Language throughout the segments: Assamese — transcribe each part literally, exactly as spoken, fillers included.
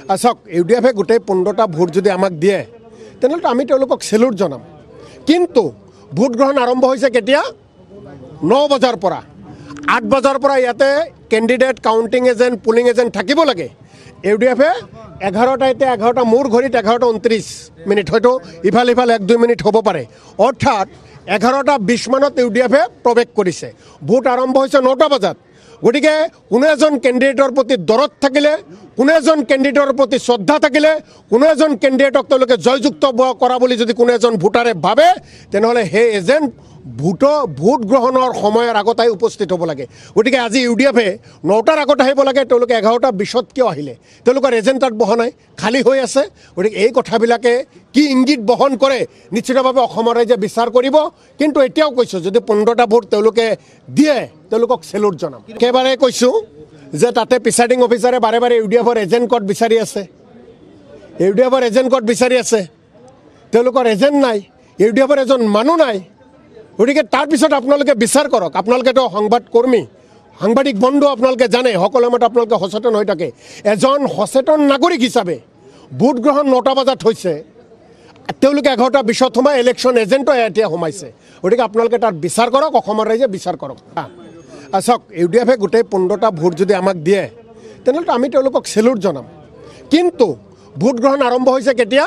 চাওক ইউ ডি এফে গোটেই পোন্ধৰটা ভোট যদি আমাক দিয়ে তেনেহ'লে আমি তেওঁলোকক চেলুট জনাম। কিন্তু ভোট গ্ৰহণ আৰম্ভ হৈছে কেতিয়া? ন বজাৰ পৰা আঠ বজাৰ পৰা ইয়াতে candidate counting agent polling agent থাকিব লাগে। ইউ ডি এফে এঘাৰটা এতিয়া এঘাৰটা মোৰ ঘড়ীত এঘাৰটা ঊনত্ৰিছ মিনিট হয়তো ইফাল ইফাল এক দুই মিনিট হ'ব পাৰে। অৰ্থাৎ এঘাৰটা বিছ মানত ইউ ডি এফে প্ৰৱেশ কৰিছে। ভোট আৰম্ভ হৈছে নটা বজাত। গতিকে কোনো এজন কেণ্ডিডেটৰ প্ৰতি দৰদ থাকিলে, কোনো এজন কেণ্ডিডেটৰ প্ৰতি শ্ৰদ্ধা থাকিলে, কোনো এজন কেণ্ডিডেটক তেওঁলোকে জয়যুক্ত কৰা বুলি যদি কোনো এজন ভোটাৰে ভাবে তেনেহ'লে সেই এজেণ্ট ভোটৰ ভোট গ্ৰহণৰ সময়ৰ আগত আহি উপস্থিত হ'ব লাগে। গতিকে আজি ইউ ডি এফে নটাৰ আগত আহিব লাগে। তেওঁলোকে এঘাৰটা বিছত কিয় আহিলে? তেওঁলোকৰ এজেণ্ট তাত বহা নাই, খালী হৈ আছে। গতিকে এই কথাবিলাকে কি ইংগিত বহন কৰে নিশ্চিতভাৱে অসমৰ ৰাইজে বিচাৰ কৰিব। কিন্তু এতিয়াও কৈছোঁ, যদি পোন্ধৰটা ভোট তেওঁলোকে দিয়ে তেওঁলোকক চেলুট জনাম। একেবাৰে কৈছোঁ যে তাতে প্ৰিচাইডিং অফিচাৰে বাৰে বাৰে ইউ ডি এফৰ এজেণ্ট ক'ত বিচাৰি আছে, ইউ ডি এফৰ এজেণ্ট ক'ত বিচাৰি আছে। তেওঁলোকৰ এজেণ্ট নাই, ইউ ডি এফৰ এজন মানুহ নাই। গতিকে তাৰপিছত আপোনালোকে বিচাৰ কৰক। আপোনালোকেতো সংবাদ কৰ্মী, সাংবাদিক বন্ধু, আপোনালোকে জানে সকলো সময়ত আপোনালোকে সচেতন হৈ থাকে। এজন সচেতন নাগৰিক হিচাপে ভোট গ্ৰহণ নটা বজাত হৈছে, তেওঁলোকে এঘাৰটা বিছত সোমাই ইলেকশ্যন এজেণ্টো এতিয়া সোমাইছে। গতিকে আপোনালোকে তাত বিচাৰ কৰক, অসমৰ ৰাইজে বিচাৰ কৰক। চাওক ইউ ডি এফে গোটেই পোন্ধৰটা ভোট যদি আমাক দিয়ে তেনেহ'লে আমি তেওঁলোকক চেলুট জনাম। কিন্তু ভোট গ্ৰহণ আৰম্ভ হৈছে কেতিয়া?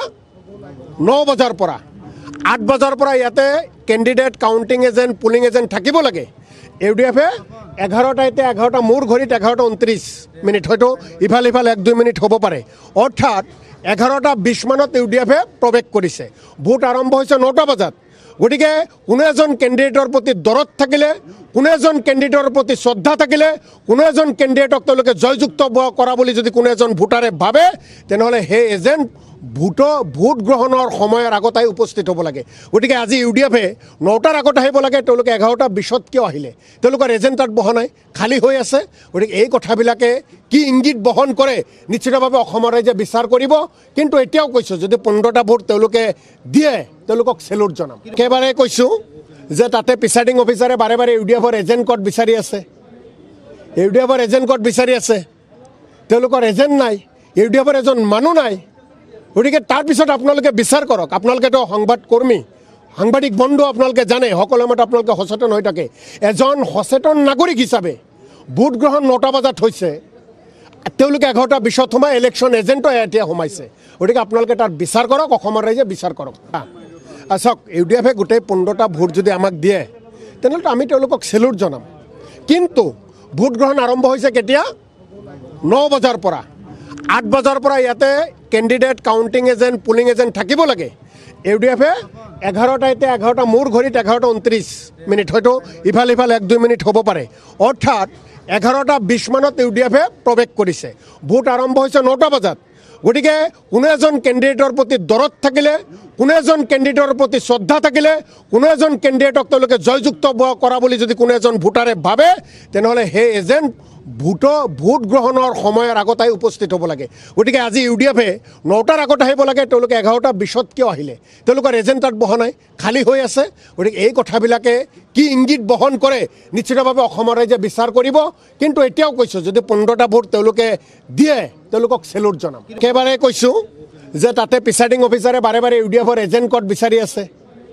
ন বজাৰ পৰা আঠ বজাৰ পৰা ইয়াতে candidate counting agent polling agent থাকিব লাগে। ইউ ডি এফে এঘাৰটা এতিয়া এঘাৰটা মোৰ ঘড়ীত এঘাৰটা ঊনত্ৰিছ মিনিট হয়তো ইফাল ইফাল এক দুই মিনিট হ'ব পাৰে। অৰ্থাৎ এঘাৰটা বিছ মানত ইউ ডি এফে প্ৰৱেশ কৰিছে। ভোট আৰম্ভ হৈছে নটা বজাত। গতিকে কোনো এজন কেণ্ডিডেটৰ প্ৰতি দৰদ থাকিলে, কোনো এজন কেণ্ডিডেটৰ প্ৰতি শ্ৰদ্ধা থাকিলে, কোনো এজন কেণ্ডিডেটক তেওঁলোকে জয়যুক্ত কৰা বুলি যদি কোনো এজন ভোটাৰে ভাবে তেনেহ'লে সেই এজেণ্ট ভোটৰ ভোট গ্ৰহণৰ সময়ৰ আগত আহি উপস্থিত হ'ব লাগে। গতিকে আজি ইউ ডি এফে নটাৰ আগত আহিব লাগে। তেওঁলোকে এঘাৰটা বিছত কিয় আহিলে? তেওঁলোকৰ এজেণ্ট তাত বহা নাই, খালী হৈ আছে। গতিকে এই কথাবিলাকে কি ইংগিত বহন কৰে নিশ্চিতভাৱে অসমৰ ৰাইজে বিচাৰ কৰিব। কিন্তু এতিয়াও কৈছোঁ, যদি পোন্ধৰটা ভোট তেওঁলোকে দিয়ে তেওঁলোকক চেলুট জনাম। একেবাৰে কৈছোঁ যে তাতে প্ৰিচাইডিং অফিচাৰে বাৰে বাৰে ইউ ডি এফৰ এজেণ্ট ক'ত বিচাৰি আছে, ইউ ডি এফৰ এজেণ্ট ক'ত বিচাৰি আছে। তেওঁলোকৰ এজেণ্ট নাই, ইউ ডি এফৰ এজন মানুহ নাই। গতিকে তাৰপিছত আপোনালোকে বিচাৰ কৰক। আপোনালোকেতো সংবাদ কৰ্মী, সাংবাদিক বন্ধু, আপোনালোকে জানে সকলো সময়ত আপোনালোকে সচেতন হৈ থাকে। এজন সচেতন নাগৰিক হিচাপে ভোট গ্ৰহণ নটা বজাত হৈছে, তেওঁলোকে এঘাৰটা বিছত সোমাই ইলেকশ্যন এজেণ্টো এতিয়া সোমাইছে। গতিকে আপোনালোকে তাত বিচাৰ কৰক, অসমৰ ৰাইজে বিচাৰ কৰক। চাওক ইউ ডি এফে গোটেই পোন্ধৰটা ভোট যদি আমাক দিয়ে তেনেহ'লে আমি তেওঁলোকক চেলুট জনাম। কিন্তু ভোট গ্ৰহণ আৰম্ভ হৈছে কেতিয়া? ন বজাৰ পৰা আঠ বজাৰ পৰা ইয়াতে candidate counting agent polling agent থাকিব লাগে। ইউ ডি এফে এঘাৰটা এতিয়া এঘাৰটা মোৰ ঘড়ীত এঘাৰটা ঊনত্ৰিছ মিনিট হয়তো ইফাল ইফাল এক দুই মিনিট হ'ব পাৰে। অৰ্থাৎ এঘাৰটা বিছ মানত ইউ ডি এফে প্ৰৱেশ কৰিছে। ভোট আৰম্ভ হৈছে নটা বজাত। গতিকে কোনো এজন কেণ্ডিডেটৰ প্ৰতি দৰদ থাকিলে, কোনো এজন কেণ্ডিডেটৰ প্ৰতি শ্ৰদ্ধা থাকিলে, কোনো এজন কেণ্ডিডেটক তেওঁলোকে জয়যুক্ত কৰা বুলি যদি কোনো এজন ভোটাৰে ভাবে তেনেহ'লে সেই এজেণ্ট ভোটৰ ভোট গ্ৰহণৰ সময়ৰ আগত আহি উপস্থিত হ'ব লাগে। গতিকে আজি ইউ ডি এফে নটাৰ আগত আহিব লাগে। তেওঁলোকে এঘাৰটা বিছত কিয় আহিলে? তেওঁলোকৰ এজেণ্ট তাত বহা নাই, খালী হৈ আছে। গতিকে এই কথাবিলাকে কি ইংগিত বহন কৰে নিশ্চিতভাৱে অসমৰ ৰাইজে বিচাৰ কৰিব। কিন্তু এতিয়াও কৈছোঁ, যদি পোন্ধৰটা ভোট তেওঁলোকে দিয়ে তেওঁলোকক চেলুট জনাম। একেবাৰে কৈছোঁ যে তাতে প্ৰিচাইডিং অফিচাৰে বাৰে বাৰে ইউ ডি এফৰ এজেণ্ট ক'ত বিচাৰি আছে,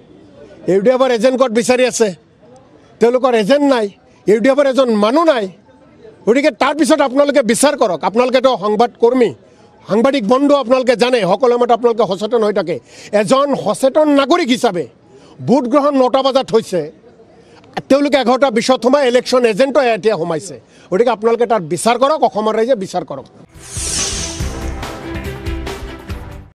ইউ ডি এফৰ এজেণ্ট ক'ত বিচাৰি আছে। তেওঁলোকৰ এজেণ্ট নাই, ইউ ডি এফৰ এজন মানুহ নাই। গতিকে তাৰপিছত আপোনালোকে বিচাৰ কৰক। আপোনালোকেতো সংবাদ কৰ্মী, সাংবাদিক বন্ধু, আপোনালোকে জানে সকলো সময়ত আপোনালোকে সচেতন হৈ থাকে। এজন সচেতন নাগৰিক হিচাপে ভোট গ্ৰহণ নটা বজাত হৈছে, তেওঁলোকে এঘাৰটা বিছত সোমাই ইলেকশ্যন এজেণ্টো এতিয়া সোমাইছে। গতিকে আপোনালোকে তাত বিচাৰ কৰক, অসমৰ ৰাইজে বিচাৰ কৰক।